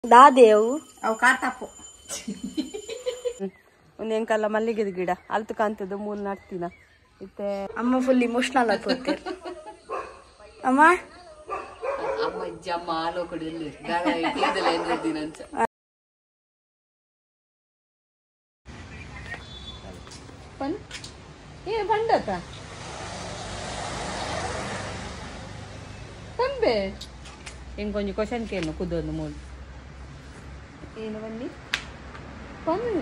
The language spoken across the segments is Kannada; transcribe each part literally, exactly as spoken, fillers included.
ದಾದೇವು ಅವು ಕಾತಾಪು ಒಂದು ಎಂಕಲ್ಲ ಮಲ್ಲಿಗೆ ಗಿಡ ಅಲ್ತು ಕಾಂತದ್ದು ಮೂಲ ನಡ್ತೀನ ಮತ್ತೆ ಅಮ್ಮ ಫುಲ್ ಇಮೋಷನಲ್ ಆಗ್ತದೆ ಅಮ್ಮ ಅಮ್ಮ ಜಮ್ಮ ಆಲೋ ಕೊಡಿಲ್ಲ ಗಾಳ ಇಟ್ಟಿದ್ದಲ್ಲ ಎಂದ್ರೆ ದಿನಂಚ ಪನ್ ಏ ಬಂಡತ ತಂಬೆ ಹೆಂಗೆ ಕೊಂಚ ಕ್ವಶನ್ ಕೇಳು ಕುದೊಂದು ಮೂಲ ಏನು ಬನ್ನಿ ಪನ್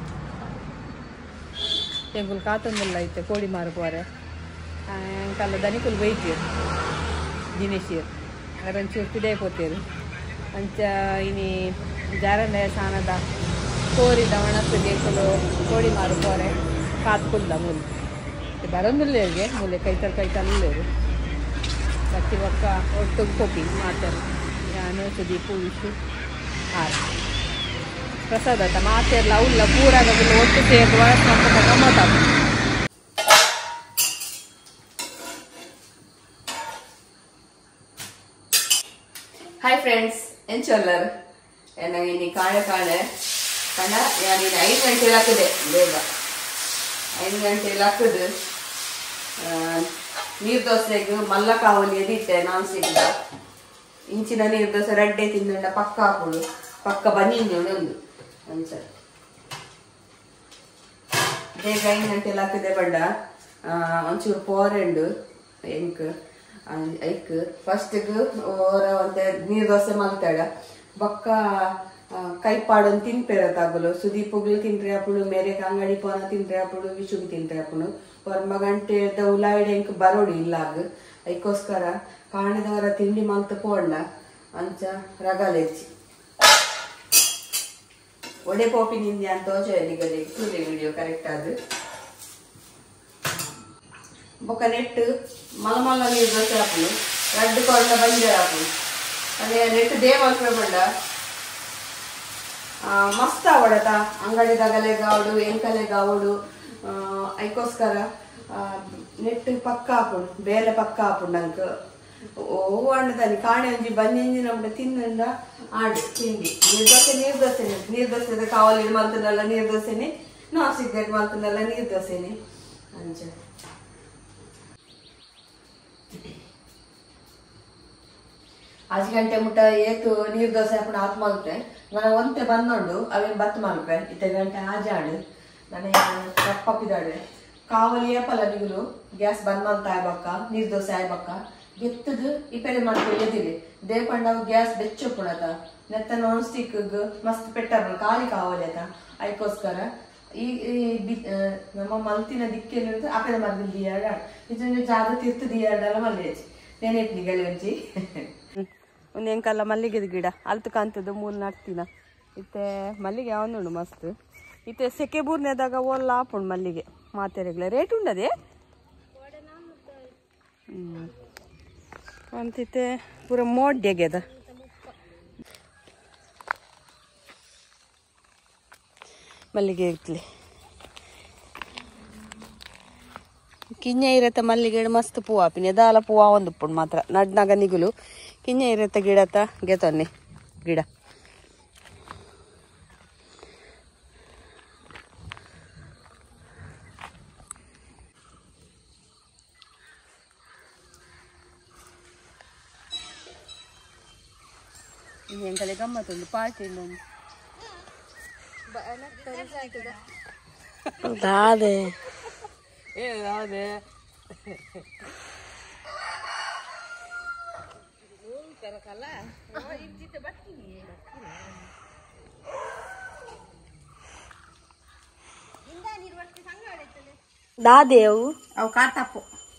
ಎಂಕುಲ್ ಕಾತೊಂದಲ್ಲ ಐತೆ ಕೋಡಿ ಮಾರುಕೋರೆ ಅಂಕಲ್ಲ ದನಿಕುಲ್ ಬೈತೀರು ದಿನೇಶಿಯರು ಅರಂಚೂರು ಪಿಡೆ ಕೊತ್ತೇರು ಅಂಚ ಇನಿ ಜಾರನೆ ಸಾನದ ಕೋರಿದ ಒಣಸು ಬೇಕಲು ಕೋಡಿ ಮಾರುಕೋರೆ ಕಾತ್ಕುಲ್ದ ಮೂಲ ಬರೋದಿಲ್ಲೇರಿಗೆ ಮೂಲೆ ಕೈತಲ್ ಕೈತಲ್ಲೇರು ಬತ್ತಿ ಬೊಕ್ಕ ಒಟ್ಟು ಕೊಪ್ಪಿ ಮಾಡ್ತಾರೆ ನಾನು ಸುದೀಪು ವಿಶು ಹಾರ ಪ್ರಸಾದ ಮಾತೆಲ್ಲ ಉಲ್ಲ ಪೂರಾಗ ಒಟ್ಟು ಸೇರಿ ವಯಸ್ಸು ಮಾಡ್ಕೊಂಡು ಗಮ್ಮತ್ತ. ಹಾಯ್ ಫ್ರೆಂಡ್ಸ್ ಎಂಚೊಲ್ಲರ್ ನನಗೆ ಇನ್ನು ಕಾಳೆ ಕಾಳೆ ಕಣ ಯಾರೀಗ ಐದು ಗಂಟೆಲಿ ಹಾಕಿದೆ ಬೇಗ ಐದು ಗಂಟೆಲಿ ಹಾಕಿದು ನೀರು ದೋಸೆಗೆ ಮಲ್ಲ ಕಾವಲಿ ಎದಿಟ್ಟೆ ನಾನ್ ಸಿಗ್ದ ಇಂಚಿನ ನೀರು ದೋಸೆ ರಡ್ಡೆ ತಿಂದ ಪಕ್ಕ ಹಾಕೋಳು ಪಕ್ಕ ಬನ್ನಿ ಒಂದು ಅಂಚ ಬೇಗ ಐದು ಗಂಟೆಲಿ ಹಾಕಿದೆ ಬಡ್ಡ ಒಂಚೂರು ಪೋರೆಂಡು ಎಂಕ್ ಐಕ್ ಫಸ್ಟಿಗೆ ಓರ ಒಂತೆ ನೀರು ದೋಸೆ ಮಲ್ತಾಡ ಬೊಕ್ಕ ಕೈಪಾಡೊಂದು ತಿನ್ಪೇರ ತಗಲು ಸುದೀಪುಗ್ಲು ತಿಂಟ್ರೆ ಅಪ್ಪಳು ಮೇರೆ ಅಂಗಡಿ ಪೋನ ತಿಂಟ್ರೆ ಅಪ್ಪಳು ವಿಶುಗ್ ತಿಂಟ್ರೆ ಅಪ್ಪಳು ಒರ್ಮ ಗಂಟೆ ಉಲಾಯಿಡೆ ಎಂಕ್ ಬರೋಡಿ ಇಲ್ಲಾಗ ಅದಕ್ಕೋಸ್ಕರ ಕಾಣದವರ ತಿಂಡಿ ಮಲ್ತ ಪೋಡ್ಲ ಅಂಚ ರಗಲೆಚ್ಚಿ ಒಡೆ ಪೋಪಿ ನಿಂದಿ ಅಂತ ತೋಚಲಿಗಲಿ ಸೂರ್ಯ ವಿಡಿಯೋ ಕರೆಕ್ಟ್ ಆದ ಬೊಕ್ಕ ನೆಟ್ ಮಲ ಮಲ ನೀರು ದೋಸೆ ಹಾಕಲು ರಡ್ಡು ಕೊರಡ ಬಂಜೆ ಹಾಕಲು ಅದೇ ನೆಟ್ ದೇ ಮಾತ್ರ ಬಂಡ ಮಸ್ತ್ ಆವಡತ ಅಂಗಡಿದಾಗಲೆ ಗಾವಡು ಎಂಕಲೆ ಗಾವಡು ಅದಕ್ಕೋಸ್ಕರ ನೆಟ್ ಪಕ್ಕ ಹಾಕೊಂಡು ಬೇರೆ ಪಕ್ಕ ಹಾಕೊಂಡು ನಂಗೆ ಓ ಅಣ್ಣತಾನೆ ಕಾಣೆ ಒಂಜಿ ಬನ್ನಿ ನಮ್ಗೆ ತಿನ್ನಂಡ ಆಡು ತಿಂಡಿ ನೀರು ದೋಸೆ ನೀರು ದೋಸೆನೆ ನೀರು ದೋಸೆ ಕಾವಲಿ ಮಲ್ತನಲ್ಲ ನೀರು ದೋಸೆನೆ ನಾನ್ ಸಿಗ್ಬೇಕು ಮಲ್ತನಲ್ಲ ನೀರು ದೋಸೆನೆ ಅಂಚ ಆಚೆ ಗಂಟೆ ಮುಟ್ಟ ಏತು ನೀರು ದೋಸೆ ಹಾಕೊಂಡು ಹಾಕಿ ಮಲ್ಪೆ ನಾನು ಒಂತೆ ಬಂದೊಂಡು ಅವೇನು ಬತ್ತು ಮಲ್ಪೆ ಇತ್ತ ಗಂಟೆ ಆಜಾಡು ನನಗೆ ಕಪ್ಪಪ್ಪಿದಾಡು ಕಾವಲಿ ಏಪಲ್ಲ ನಿಗಲು ಗ್ಯಾಸ್ ಬಂದ್ ಮಲ್ತ ಆಯ್ಬಕ್ಕ ನೀರು ದೋಸೆ ಆಯ್ಬಕ್ಕ ಗೆತ್ತದು ಇಪ್ಪೆಲೆ ಮಾಡ್ಕೊಂಡು ಎದಿರಿ ದೇಪಂಡ ಗ್ಯಾಸ್ ಬೆಚ್ಚೊಪ್ಪುಣತ ನೆತ್ತ ನಾನ್ ಸ್ಟಿಕ್ ಮಸ್ತ್ ಪೆಟ್ಟಾರ ಖಾಲಿ ಕಾವಲಿ ಆತ ಅದಕ್ಕೋಸ್ಕರ ಈ ನಮ್ಮ ಮಲ್ತಿನ ದಿಕ್ಕೇನಿರುತ್ತೆ ಆಪೆದ ಮರ್ದು ದಿಯಾಡ ಇದನ್ನ ಜಾಗ ತಿರ್ತು ದಿಯಾಡಲ್ಲ ಮಲ್ಲೇಜಿ ನೆನೆಟ್ನಿ ಗಲಂಜಿ ಒಂದು ಎಂಕಲ್ಲ ಮಲ್ಲಿಗೆ ಗಿಡ ಅಲ್ತು ಕಾಂತದ್ದು ಮೂಲ ನಡ್ತೀನ ಇತ್ತೆ ಮಲ್ಲಿಗೆ ಯಾವನುಂಡು ಮಸ್ತ್ ಇತ್ತೆ ಸೆಕೆ ಬೂರ್ನೆದಾಗ ಓಲ್ಲ ಆಪುಂಡು ಮಲ್ಲಿಗೆ ಮಾತೆರೆಗ್ಲ ರೇಟ್ ಉಂಡದೆ ಹ್ಞೂ ಅಂತಿತ್ತೆ ಪೂರ ಮೋಡ್ಯಾಗ್ಯದ ಮಲ್ಲಿಗೆ ಇರ್ಲಿ ಕಿಂಜ ಇರತ್ತ ಮಲ್ಲಿಗೆ ಮಸ್ತ್ ಪೂ ಆಪಿನ ಎದಾಲ ಪೂವ ಒಂದು ಪುಂಡು ಮಾತ್ರ ನಡ್ನಾಗ ನಿಗುಲು ಕಿಂಜ ಇರತ್ತ ಗಿಡತ ಗೆತೊನ್ನಿ ಗಿಡ ಎಂಕಲೆ ಗಮ್ಮತ್ತೊಂದು ಪಾರ್ಟಿ ಒಂದು ದಾದೆ ಏ ದಾದೆ ದಾದೇವು ಅವು ಕಾತಾಪು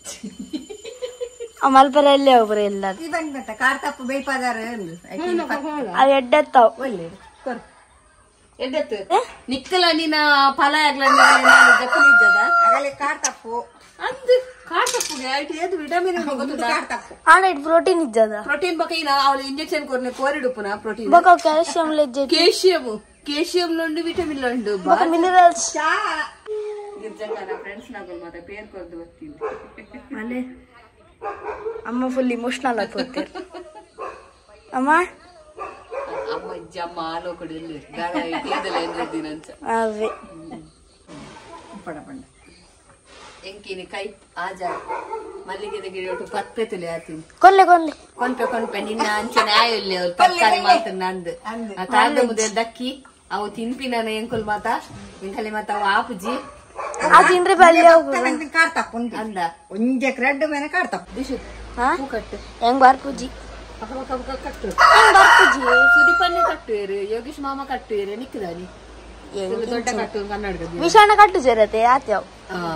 ಮಲ್ಪರ ಎಲ್ಲೇ ಒಬ್ಬರು ಎಲ್ಲ ಬಂದ್ಬತ್ತ ಕಾರ್ತಪ್ಪು ಬೇಯ್ಪಾದಾರ ಅದು ಎಡ್ಡೆತ್ತಾವ್ ಒಳ್ಳೆ ಎಡ್ಡೆತ್ತು ನಿಕ್ಕಲ ನೀನ ಫಲ ಆಗ್ಲ ಜಪ್ಪನಿದ್ದದ ಆಗಲೇ ಕಾರ್ತಪ್ಪು ಅಂದು ಕಾರ್ತಪ್ಪುಗೆ ಐಟಿ ಏದು ವಿಟಮಿನ್ ಗೊತ್ತು ಕಾರ್ತಪ್ಪು ಆಣ ಇದು ಪ್ರೋಟೀನ್ ಇದ್ದದ ಪ್ರೋಟೀನ್ ಬಕ ಇನ ಅವಳು ಇಂಜೆಕ್ಷನ್ ಕೊರ್ನೆ ಕೋರಿಡುಪುನ ಪ್ರೋಟೀನ್ ಬಕ ಕ್ಯಾಲ್ಸಿಯಂ ಲೆಜ್ಜೆ ಕೇಶಿಯಂ ಕೇಶಿಯಂ ಲೊಂಡು ವಿಟಮಿನ್ ಲೊಂಡು ಬಕ ಮಿನರಲ್ಸ್ ಚಾ ಗಿರ್ಜಂಗನ ಫ್ರೆಂಡ್ಸ್ ನಾಗಲ್ ಮಾತ ಪೇರ್ ಕೊರ್ದು ಬರ್ತೀನಿ ಅಲೆ ಅಮ್ಮ ಫುಲ್ ಇಮೋಷನಲ್ ಆಗ್ತದೆ ಅಮ್ಮ ಅಮ್ಮ ಇಜ್ಜಿ ಅಮ್ಮ ಹಾಲು ಕೊಡಿ ಗಾಳ ಇಟ್ಟಿದ್ದಲ್ಲ ಎನ್ನುವುದಿನ ಅಂಚ ಅವೇ ಪಡ ಪಂಡ ಎಂಕಿನಿ ಕೈ ಆಜ ಮಲ್ಲಿಗೆ ಗಿಡ ಒಟ್ಟು ಪತ್ತೆ ತುಲಿ ಆತೀನಿ ಕೊಲ್ಲೆ ಕೊಲ್ಲೆ ಕೊಂಪೆ ಕೊಂಪೆ ನಿನ್ನ ಅಂಚನೆ ಆಯಲ್ಲಿ ಅವ್ರು ತರಕಾರಿ ಮಾಡ್ತಾರೆ ನಂದು ಆ ತಾಳ್ದ ಮುದ್ದೆ ದಕ್ಕಿ ಅವು ತಿನ್ಪಿನ ಎಂಕುಲ್ ಮಾತ ಎಂಕಲಿ ಮಾತ ಅವು ಆಪುಜಿ ಅದಿಂದ್ರೆ ಬಲ್ಲೆ ಕಾಡ್ತಪ್ಪ ಅಂದ ಒಂಜೆ ಕ್ರೆಡ್ ಮೇಲೆ ಕಾಡ್ತಪ್ಪ ದಿಶು ಹೂ ಕಟ್ಟು ಹೆಂಗ್ ಬಾರ್ಪುಜಿ ಕಟ್ಟು ಸುದೀಪನ್ನೇ ಕಟ್ಟುವೇರು ಯೋಗೇಶ್ ಮಾಮ ಕಟ್ಟುವೇರು ನಿಕ್ಕದಾನಿ ದೊಡ್ಡ ಕಟ್ಟು ಕನ್ನಡದ ವಿಷಾಣ ಕಟ್ಟು ಸೇರತ್ತೆ ಆತ್ಯಾವ್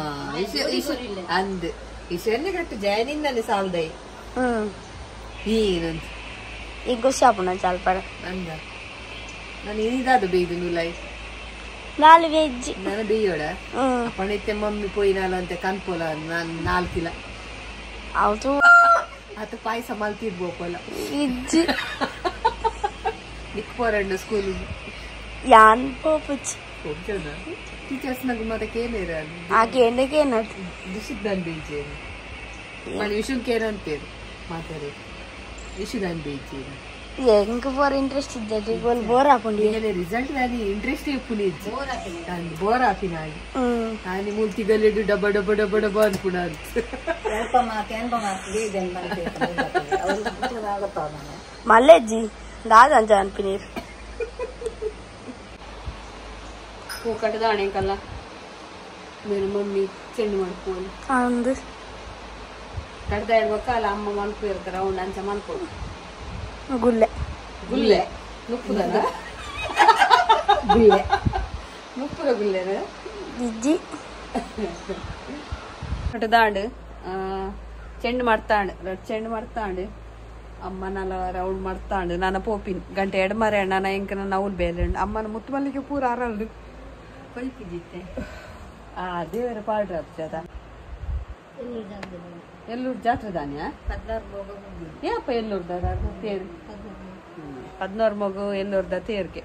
ಅಂದ್ ಈಶ್ವರನೇ ಕಟ್ಟು ಜಯನಿಂದಲೇ ಸಾಲ್ದೈ ಹ್ಮ್ ನೀನಂತ ಈಗ ಗೊತ್ತಾಪುನ ಚಾಲ್ಪಡ ಅಂದ ನಾನು ಇದಾದ ಬೇಯ್ದು ನುಲಾಯಿ ನಾಲ್ ವೆಜ್ ನಾನು ಬೇಯೋಡ ಹ್ಮ್ ಪಣಿತೆ ಮಮ್ಮಿ ಪೋಯಿನಾಲ ಅಂತ ಕನ್ಪೋಲ ನಾನು ನಾಲ್ಕಿಲ ಹೌದು ಆತ ಪಾಯಸ ಮಲ್ತಿರ್ಬೋಕಲ್ಲ ಇಜ್ಜಿ ನಿಕ್ಪೋರಂಡು ಸ್ಕೂಲ್ ಯಾನ್ ಪೋಪುಚ್ ಟೀಚರ್ಸ್ ನಗು ಮತ್ತೆ ಕೇನೇರ ಆಕೆ ಎಂಡಕ್ಕೆ ನಟ್ ವಿಶುದ್ಧನ್ ಬೀಜೇನು ಮళ్ళీ ವಿಷುಕ್ಕೆ ಏನಂತೇರು ಮಾತಾಡಿ ವಿಷುದನ್ ಬೀಜೇನು ಹೆಂಗ್ ಬೋರ್ ಇಂಟ್ರೆಸ್ಟ್ ಇದ್ದರಿ ಗೋಲ್ ಬೋರ್ ಹಾಕೊಂಡಿ ಈಗಲೇ ರಿಸಲ್ಟ್ ನಾನು ಇಂಟ್ರೆಸ್ಟ್ ಇಪ್ಪುನಿ ಇಜ್ಜಿ ನಾನು ಬೋರ್ ಹಾಕಿನ ಆಗಿ ಹ್ಮ್ ನಾನು ಮೂಲ್ತಿಗಲ್ಲಿಡು ಡಬ್ಬ ಡಬ್ಬ ಡಬ್ಬ ಡಬ್ಬ ಅನ್ಪುಣ ಅಂತ ಮಲ್ಲೆಜ್ಜಿ ದಾದಂಜ ಅನ್ಪಿನೀರ್ ಹೂ ಕಟ್ಟದಾಣೆ ಕಲ್ಲ ಮೇರೆ ಮಮ್ಮಿ ಚೆಂಡು ಮಾಡ್ಕೊಂಡು ಅಂದು ಕಡ್ದ ಇಡ್ಬೇಕಲ್ಲ ಅಮ್ಮ ಮಲ್ಕು ಇರ್ತಾರ ಅವ್ನ ಅಂಚ ಮಲ್ಕೊಂಡು ಗುಲ್ಲೆ ಗುಲ್ಲೆ ನುಪ್ಪುದಲ್ಲ ಗುಲ್ಲೆ ನುಪ್ಪುದ ಗುಲ್ಲೆನ ಇಜ್ಜಿ ಕಟ್ಟದಾಂಡು ಚೆಂಡು ಮಾಡ್ತಾಂಡು ರೊಟ್ಟ ಚೆಂಡು ಮಾಡ್ತಾಂಡು ಅಮ್ಮನಲ್ಲ ರೌಂಡ್ ಮಾಡ್ತಾಂಡು ನನ್ನ ಪೋಪಿನ್ ಗಂಟೆ ಎಡ್ ಮರೆ ನನ್ನ ಎಂಕ ನನ್ನ ಅವ್ಲು ಬೇರೆ ಅಮ್ಮನ ಮುತ್ತು ಮಲ್ಲಿಗೆ ಪೂರ ಅರಲ್ಡು ಕೊಯ್ಪಿಜಿತ್ತೆ ಆ ದೇವರ ಪಾಡ್ರ ಅದ ಎಲ್ಲೂರು ಜಾತ್ರೆ ದಾನ್ಯ ಏಪ್ಪ ಎಲ್ಲೂರ್ದ ತೇರು ಹದಿನಾರು ಮಗು ಎಲ್ಲೂರ್ದ ತೇರ್ಗೆ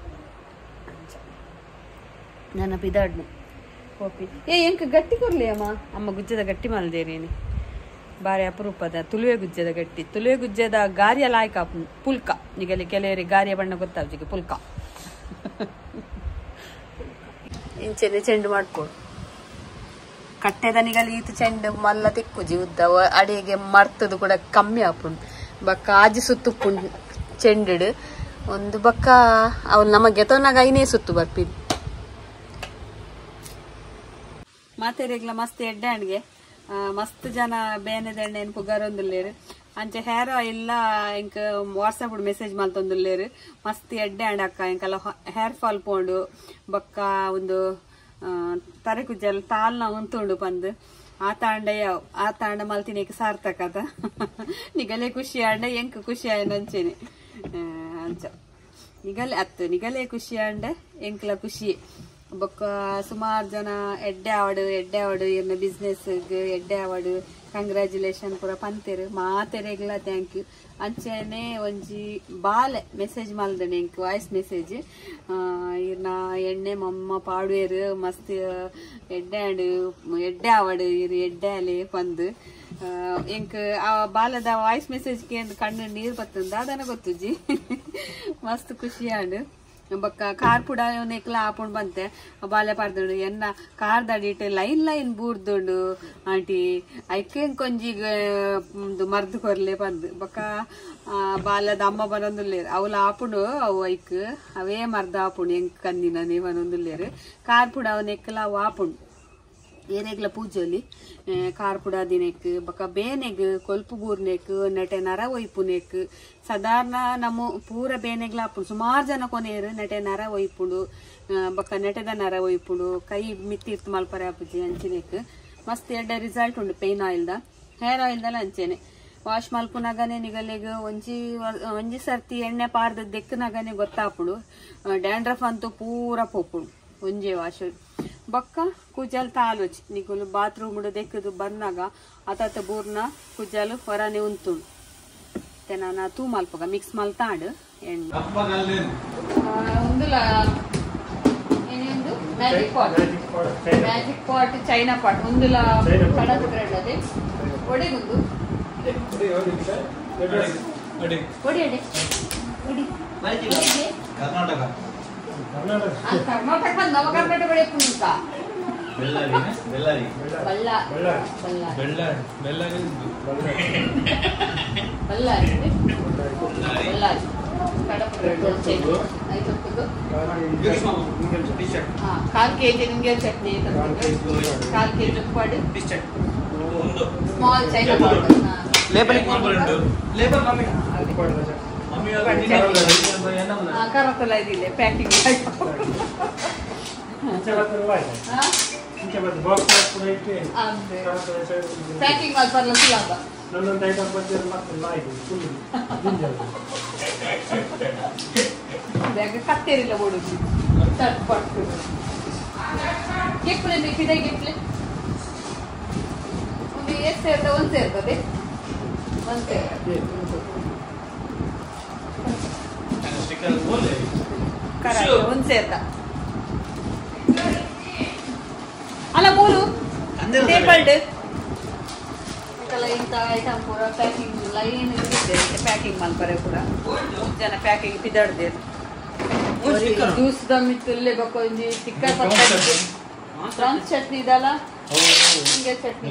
ನನ್ನ ಪಿದಾಡ್ನು ಕೋಪಿ ಏ ಎಂಕ ಗಟ್ಟಿ ಕೊರ್ಲಿ ಅಮ್ಮ ಅಮ್ಮ ಗುಜ್ಜದ ಗಟ್ಟಿ ಮಲ್ದೇರೇನಿ ಬಾರಿ ಅಪರೂಪದ ತುಳುವೆ ಗುಜ್ಜದ ಗಟ್ಟಿ ತುಳುವೆ ಗುಜ್ಜದ ಗಾರಿಯ ಲಾಯ್ಕ ಪುಲ್ಕ ಈಗಲ್ಲಿ ಕೆಲವರಿಗೆ ಗಾರಿಯ ಬಣ್ಣ ಗೊತ್ತಾವ್ಜಿಗೆ ಪುಲ್ಕ ಇಂಚೆನೆ ಚೆಂಡು ಮಾಡ್ಕೊಡು ಕಟ್ಟೆದನಿಗಲ್ಲಿ ಈತ ಚೆಂಡು ಮಲ್ಲ ತಿಕ್ಕುಜಿ ಉದ್ದ ಅಡಿಗೆ ಮರ್ತದು ಕೂಡ ಕಮ್ಮಿ ಆಪುಂಡು ಬಕ್ಕ ಆಜಿ ಸುತ್ತುಪ್ಪುಂಡು ಚೆಂಡು ಒಂದು ಬಕ್ಕ ಅವ್ನು ನಮ್ಮ ಗೆತವನಾಗ ಐನೇ ಸುತ್ತು ಬರ್ಪಿದ್ ಮಾತೆರೆಗ್ಲ ಮಸ್ತ್ ಎಡ್ಡೆ ಅಣ್ಗೆ ಮಸ್ತ್ ಜನ ಬೇನೆದ ಎಣ್ಣೆ ಪುಗಾರೊಂದುಲ್ಲೇರು ಅಂಚೆ ಹೇರ್ ಆಯಿಲ್ ಇಂಕ ವಾಟ್ಸಪ್ ಮೆಸೇಜ್ ಮಲ್ತೊಂದುಲ್ಲೇರು ಮಸ್ತ್ ಎಡ್ಡೆ ಅಂಡ್ ಅಕ್ಕ ಇಂಕಲ್ಲ ಹೇರ್ ಫಾಲ್ ಪೋಂಡು ಬೊಕ್ಕ ಒಂದು ತರೆ ಕುಜ್ಜಲ್ ತಾಲ್ನ ಉಂತುಂಡು ಪಂದ್ ಆ ತಾಂಡ ಯಾವ ಆ ತಾಂಡ ಮಲ್ತಿನೇಕ ಸಾರ್ಥಕದ ನಿಗಲೇ ಖುಷಿ ಆಂಡ ಎಂಕ ಖುಷಿ ಆಯ್ನ ಅಂಚೆನೆ ಅಂಚ ನಿಗಲೆ ಅತ್ತು ನಿಗಲೇ ಖುಷಿ ಆಂಡ ಎಂಕ್ಲ ಖುಷಿ ಬೊಕ್ಕ ಸುಮಾರು ಜನ ಎಡ್ಡೆ ಆವಡು ಎಡ್ಡೆ ಆವಡು ಇರ್ನ ಬಿಸ್ನೆಸ್ ಎಡ್ಡೆ ಆವಡು ಕಂಗ್ರಾಚುಲೇಷನ್ ಪೂರ ಪಂತೆರು ಮಾತೆರೆಗ್ಲ ಥ್ಯಾಂಕ್ ಯು ಅಂಚೆನೆ ಒಂಜಿ ಬಾಲೆ ಮೆಸೇಜ್ ಮಲ್ದನೆ ಎಂಕ್ ವಾಯ್ಸ್ ಮೆಸೇಜ್ ಇರ್ನ ಎಣ್ಣೆ ಮಮ್ಮ ಪಾಡುವೆರು ಮಸ್ತ್ ಎಡ್ಡೆ ಆಡು ಎಡ್ಡೆ ಆವಡು ಇರು ಎಡ್ಡೆ ಅಲೆ ಪಂದು ಎಂಕ್ ಆ ಬಾಲದ ವಾಯ್ಸ್ ಮೆಸೇಜ್ಗೆ ಕಣ್ಣು ನೀರು ಬತ್ತಂದ ಅದನ್ನ ಗೊತ್ತುಜಿ ಮಸ್ತ್ ಖುಷಿ ಆಡು ಬೊಕ್ಕ ಕಾರ್ ಪುಡ ನೆಕ್ಲ ಆಪುಂಡ್ ಬಂತೆ ಬಾಲ್ಯ ಪಾಡ್ದು ಎನ್ನ ಕಾರ್ ದಡಿಟ್ ಲೈನ್ ಲೈನ್ ಬೂರ್ದುಂಡು ಆಂಟಿ ಐಕೆ ಕೊಂಜಿಗ ಮರ್ದು ಕೊರ್ಲೆ ಬಂದು ಬೊಕ್ಕ ಬಾಲ್ಯದ ಅಮ್ಮ ಬರೊಂದುಲ್ಲೇರು ಅವಳು ಆಪುಂಡು ಅವು ಐಕ್ ಅವೇ ಮರ್ದ ಆಪುಂಡು ಎಂಕ್ ಕಂದಿನ ನೀವನೊಂದುಲ್ಲೇರು ಕಾರ್ ಪುಡ ಅವ್ ನೆಕ್ಲ ಅವು ಆಪುಂಡು ಏನೆಗ್ಲ ಪೂಜೆಲಿ ಕಾರ್ ಪುಡ ದಿನಕ್ ಬೊಕ್ಕ ಬೇನೆಗ್ ಕೊಲ್ಪು ಬೂರ್ನೆಕ್ ನೆಟೆ ನರ ಒಯ್ಪುನೆಕ್ ಸಾಧಾರಣ ನಮ್ಮ ಪೂರ ಬೇನೆಗ್ಲ ಆಪುಂಡು ಸುಮಾರು ಜನ ಕೊನೆಯರು ನೆಟೆ ನರ ಒಯ್ಪುಂಡು ಬೊಕ್ಕ ನೆಟೆದ ನರ ಒಯ್ಪುಂಡು ಕೈ ಮಿತ್ತಿರ್ತು ಮಲ್ಪರೆ ಆಪುಜಿ ಅಂಚಿನೆಕ್ ಮಸ್ತ್ ಎಡ್ಡೆ ರಿಸಲ್ಟ್ ಉಂಡು ಪೇನ್ ಆಯಿಲ್ದ ಹೇರ್ ಆಯಿಲ್ದಲ್ಲ ಅಂಚೆನೆ ವಾಶ್ ಮಲ್ಪುನಾಗನೆ ನಿಗಲೆಗ್ ಒಂಜಿ ಒಂಜಿ ಸರ್ತಿ ಎಣ್ಣೆ ಪಾರ್ದ ದೆಕ್ಕನಾಗನೆ ಗೊತ್ತಾಪುಂಡು ಡ್ಯಾಂಡ್ರಫ್ ಅಂತೂ ಪೂರ ಪೋಪುಂಡು ಒಂಜೆ ವಾಶ್ ಬೊಕ್ಕ ಕುಜಲ್ ತಾಲೋಚ್ ನಿಗುಲು ಬಾತ್ರೂಮ್ ದೆಕ್ಕದು ಬಂದಾಗ ಅತತ ಬೂರ್ನ ಕುಜಲ್ ಹೊರನೆ ಉಂತುಂಡು ನಾನು ತೂ ಮಲ್ಪಗ ಮಿಕ್ಸ್ ಮಲ್ತಾಂಡು ಎಣ್ಣೆ ಒಂದುಲ ಏನೇನು magic pot magic pot China pot ಒಂದುಲ ಕಡದು ಬ್ರೆಡ್ ಅದೇ ಒಡೆಗುಂದು ಒಡಿ ಅಡೆ ಕರ್ನಾಟಕ ಕರ್ನಾಟಕ ನವ ಕರ್ನಾಟಕ ಪುಣ್ಯ ಬೆಳ್ಳಾರಿ ಬೆಳ್ಳಾರಿ ಬಲ್ಲ ಬೆಳ್ಳಾರಿ ಬೆಳ್ಳಾರಿ ಬಳ್ಳಾರಿ ಬಳ್ಳಾರಿ ಕಾಲ್ ಕೆಜಿ ನಿಂಗೆ ಚಟ್ನಿ ಕಾಲ್ ಕೆಜಿ ಉಪ್ಪಾಡು small China label label mummy ಕರತಲ್ಲ ಇದಿಲ್ಲ ಪ್ಯಾಕಿಂಗ್ ಪ್ಯಾಕಿಂಗ್ ಮಾಡಿ ಬರಲ್ಲ ಸುಲಭ ಬ್ಯಾಗ ಕತ್ತೇರಿಲ್ಲ ಓಡುದು ತಟ್ಪಟ್ಟು ಗಿಪ್ಲೆ ಮಿಕ್ಕಿದ ಗಿಪ್ಲೆ ಒಂದು ಎಷ್ಟು ಸೇರ್ತ ಒಂದು ಸೇರ್ತದೆ ಒಂದು ಸೇರ್ತದೆ ಒಂದು ಸೇರ್ತ ಅಲ್ಲ ಮೂರು ಟೇಬಲ್ಡ್ ಇಂಥ ಐಟಮ್ ಪೂರ ಪ್ಯಾಕಿಂಗ್ ಲೈನ್ ಇದೆ ಪ್ಯಾಕಿಂಗ್ ಮಲ್ಪರೆ ಪೂರ ಜನ ಪ್ಯಾಕಿಂಗ್ ಪಿದಾಡ್ದೆ ಜ್ಯೂಸ್ ದಮ್ಮಿತ್ತು ಇಲ್ಲೇ ಬೇಕು ಒಂಜಿ ಚಿಕ್ಕ ಪ್ರಾನ್ಸ್ ಚಟ್ನಿ ಇದಲ್ಲ ಹಿಂಗೆ ಚಟ್ನಿ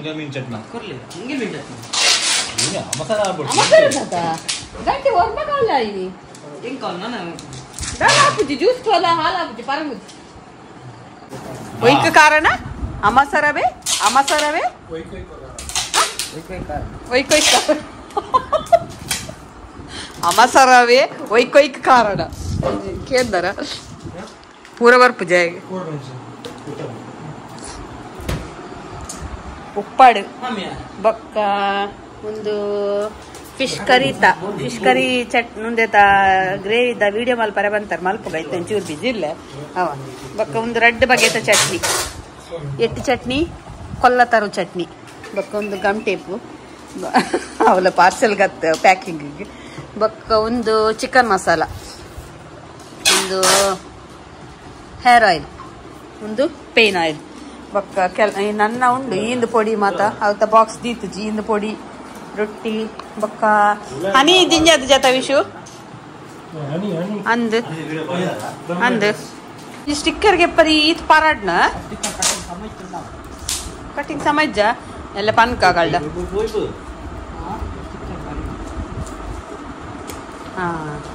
ಗಂಟೆ ಹೊರ್ಬೇಕಾಗಲ್ಲ ಇಲ್ಲಿ ಹಾಕುಜಿ ಜ್ಯೂಸ್ ಅಲ್ಲ ಹಾಲು ಹಾಕುಜಿ ಪರಗುಜಿ ಒಯ್ಕ ಕಾರಣ ಅಮಸರವೇ ಅಮಸರವೇ ಒಯ್ಕೊಯ್ಕ ಅಮಸರವೇ ಒಯ್ಕೊಯ್ಕ ಕಾರಣ ಕೇಂದ್ರ ಪೂರ ಬರ್ಪು ಜಾಯಿಗೆ ಉಪ್ಪಾಡು ಬೊಕ್ಕ ಒಂದು ಫಿಶ್ ಕರೀತ ಫಿಶ್ ಕರಿ ಚಟ್ ಮುಂದೆತ ಗ್ರೇವಿದ ವಿಡಿಯೋ ಮಲ್ಪರೆ ಬಂತಾರೆ ಮಲ್ಪಗ ಐತೆ ಒಂಚೂರು ಬಿಜಿ ಇಲ್ಲ ಅವ ಬೊಕ್ಕ ಒಂದು ರೆಡ್ ಬಗೆತ ಚಟ್ನಿ ಎಟ್ಟು ಚಟ್ನಿ ಕೊಲ್ಲ ತರು ಚಟ್ನಿ ಬೊಕ್ಕ ಒಂದು ಗಮ್ ಟೇಪು ಅವಳ ಪಾರ್ಸೆಲ್ ಗತ್ ಪ್ಯಾಕಿಂಗಿಗೆ ಬೊಕ್ಕ ಒಂದು ಚಿಕನ್ ಮಸಾಲ ಒಂದು ಹೇರ್ ಆಯಿಲ್ ಒಂದು ಪೇನ್ ಆಯಿಲ್ ಬೊಕ್ಕ ಕೆಲ ನನ್ನ ಉಂಡು ಈಂದು ಪೊಡಿ ಮಾತ ಅವತ್ತ ಬಾಕ್ಸ್ ದೀತು ಜೀಂದು ಪೊಡಿ ರೊಟ್ಟಿ ಬೊಕ್ಕ ಹನಿ ದಿಂಜದ ಜತ ವಿಶು ಅಂದ್ ಅಂದ್ ಈ ಸ್ಟಿಕ್ಕರ್ಗೆ ಪರಿ ಈತ್ ಪಾರಾಡ್ನ ಕಟಿಂಗ್ ಸಮಜ್ಜ ಎಲ್ಲ ಪನ್ಕಾಗಲ್ಡ ಹಾ